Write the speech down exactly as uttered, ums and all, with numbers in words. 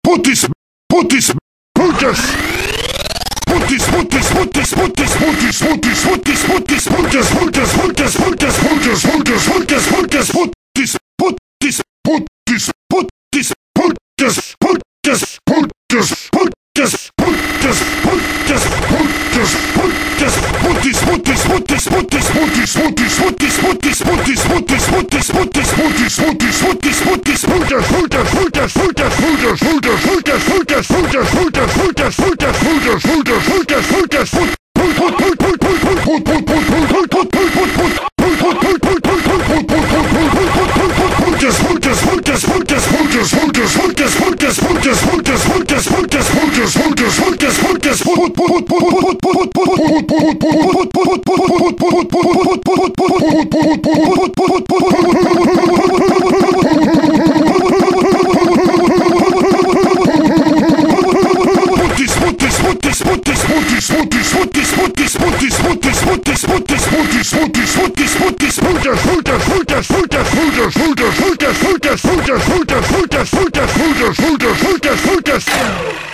putis, putis, putas. Putis, putis, putis, putis, putis, putis, putis, putis, putas, putas, putas, putas, putas, putas, putas, putas, putis, putis, putis, putis, putas, putas, putas, putas, putas, putas, putas, putas, putis, putis, putis, putis, putis, putis, putis, putis, putis, putis, putis, putis, putis, putis, putis, putis, putas, putas, putas, putas, putas, putas, putas, putas, putas, putas, putas, putas, putas, putas, putas, putas, put, put, put, put, put, put, put, put, put, put, put, put, put, put, put, frutas, frutas, frutas, frutas, frutas, frutas, frutas, frutas, frutas, frutas.